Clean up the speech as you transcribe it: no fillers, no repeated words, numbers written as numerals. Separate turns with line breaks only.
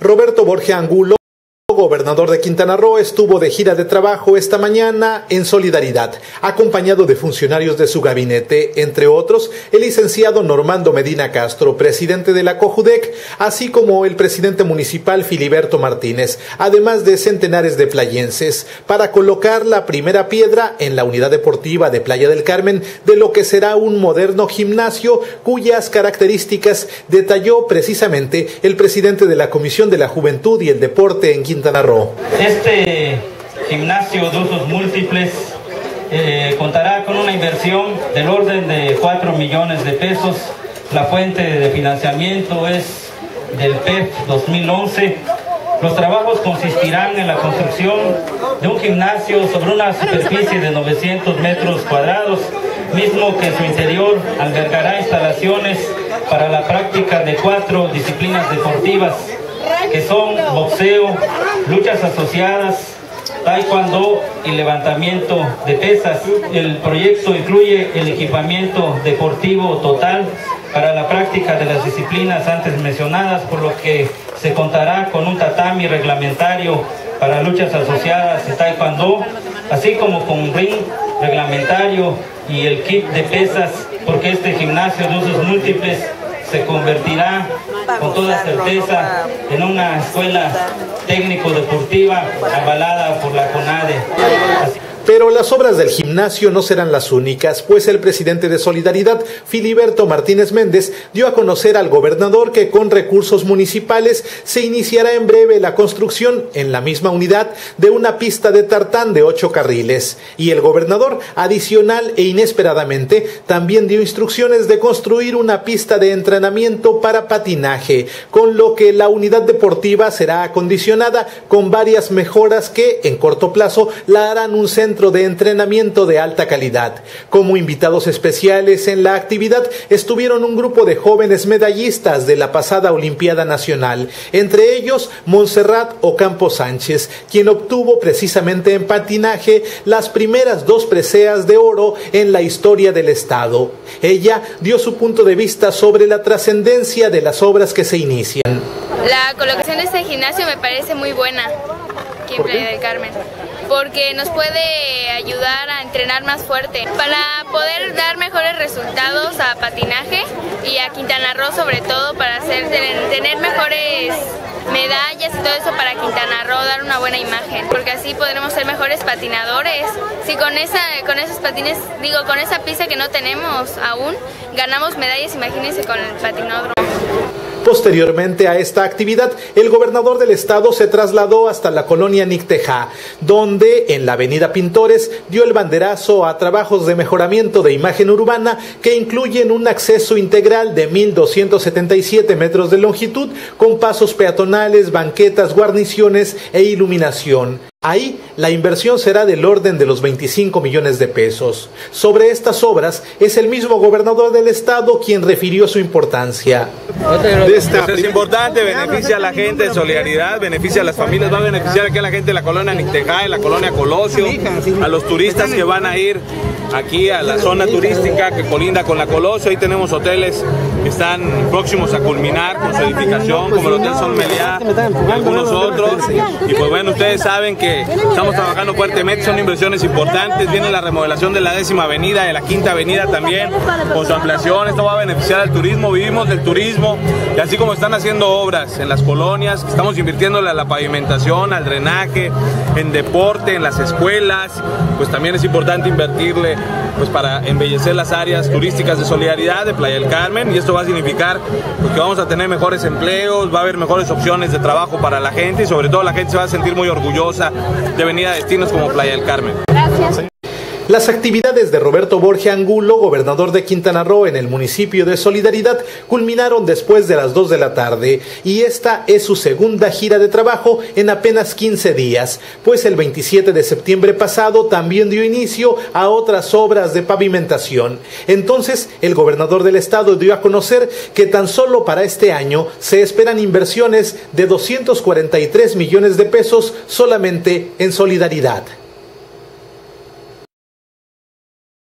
Roberto Borge Angulo, gobernador de Quintana Roo, estuvo de gira de trabajo esta mañana en Solidaridad, acompañado de funcionarios de su gabinete, entre otros el licenciado Normando Medina Castro, presidente de la COJUDEC, así como el presidente municipal Filiberto Martínez, además de centenares de playenses, para colocar la primera piedra en la unidad deportiva de Playa del Carmen de lo que será un moderno gimnasio cuyas características detalló precisamente el presidente de la Comisión de la Juventud y el Deporte en Quintana Roo.
Este gimnasio de usos múltiples contará con una inversión del orden de 4 millones de pesos. La fuente de financiamiento es del PEF 2011. Los trabajos consistirán en la construcción de un gimnasio sobre una superficie de 900 metros cuadrados, mismo que en su interior albergará instalaciones para la práctica de 4 disciplinas deportivas, que son boxeo, luchas asociadas, taekwondo y levantamiento de pesas. El proyecto incluye el equipamiento deportivo total para la práctica de las disciplinas antes mencionadas, por lo que se contará con un tatami reglamentario para luchas asociadas y taekwondo, así como con un ring reglamentario y el kit de pesas, porque este gimnasio de usos múltiples se convertirá con toda certeza en una escuela técnico-deportiva avalada por la CONADE.
Pero las obras del gimnasio no serán las únicas, pues el presidente de Solidaridad, Filiberto Martínez Méndez, dio a conocer al gobernador que con recursos municipales se iniciará en breve la construcción en la misma unidad de una pista de tartán de 8 carriles. Y el gobernador, adicional e inesperadamente, también dio instrucciones de construir una pista de entrenamiento para patinaje, con lo que la unidad deportiva será acondicionada con varias mejoras que, en corto plazo, la harán un centro de entrenamiento de alta calidad. Como invitados especiales en la actividad estuvieron un grupo de jóvenes medallistas de la pasada Olimpiada Nacional, entre ellos Montserrat Ocampo Sánchez, quien obtuvo precisamente en patinaje las primeras 2 preseas de oro en la historia del estado. Ella dio su punto de vista sobre la trascendencia de las obras que se inician.
La colocación de este gimnasio me parece muy buena aquí en Playa del Carmen, porque nos puede ayudar a entrenar más fuerte para poder dar mejores resultados a patinaje y a Quintana Roo, sobre todo para tener mejores medallas y todo eso para Quintana Roo, dar una buena imagen, porque así podremos ser mejores patinadores. Si con esos patines, con esa pista que no tenemos aún, ganamos medallas, imagínense con el patinódromo.
Posteriormente a esta actividad, el gobernador del estado se trasladó hasta la colonia Nicteja, donde en la avenida Pintores dio el banderazo a trabajos de mejoramiento de imagen urbana que incluyen un acceso integral de 1,277 metros de longitud con pasos peatonales, banquetas, guarniciones e iluminación. Ahí la inversión será del orden de los 25 millones de pesos. Sobre estas obras es el mismo gobernador del estado quien refirió su importancia.
Es importante, beneficia a la gente de Solidaridad, beneficia a las familias, va a beneficiar aquí a la gente de la colonia Nicteja, de la colonia Colosio, a los turistas que van a ir aquí a la zona turística que colinda con la Colosio. Ahí tenemos hoteles que están próximos a culminar con su edificación, como el Hotel Sol Meliá y algunos otros. Y pues bueno, ustedes saben que estamos trabajando fuertemente, son inversiones importantes. Viene la remodelación de la 10ª avenida, de la 5ª avenida también, con su ampliación. Esto va a beneficiar al turismo, vivimos del turismo, y así como están haciendo obras en las colonias, estamos invirtiéndole a la pavimentación, al drenaje, en deporte, en las escuelas, pues también es importante invertirle pues para embellecer las áreas turísticas de Solidaridad, de Playa del Carmen, y esto va a significar pues, que vamos a tener mejores empleos, va a haber mejores opciones de trabajo para la gente, y sobre todo la gente se va a sentir muy orgullosa de venir a destinos como Playa del Carmen.
Gracias.
Las actividades de Roberto Borge Angulo, gobernador de Quintana Roo en el municipio de Solidaridad, culminaron después de las 2 de la tarde y esta es su segunda gira de trabajo en apenas 15 días, pues el 27 de septiembre pasado también dio inicio a otras obras de pavimentación. Entonces, el gobernador del estado dio a conocer que tan solo para este año se esperan inversiones de 243 millones de pesos solamente en Solidaridad.